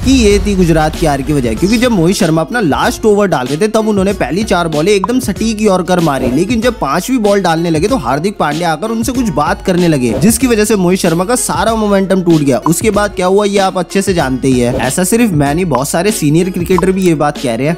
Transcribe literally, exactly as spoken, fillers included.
कि ये थी गुजरात की हार की वजह, क्योंकि जब मोहित शर्मा अपना लास्ट ओवर डाल रहे थे तब उन्होंने पहली चार बॉलें एकदम सटीक की ओर कर मारी, लेकिन जब पांचवी बॉल डालने लगे तो हार्दिक पांड्या आकर उनसे कुछ बात करने लगे, जिसकी वजह से मोहित शर्मा का सारा मोमेंटम टूट गया। उसके बाद क्या हुआ ये आप अच्छे से जानते ही है। ऐसा सिर्फ मैं नहीं, बहुत सारे सीनियर क्रिकेटर भी ये बात कह रहे हैं।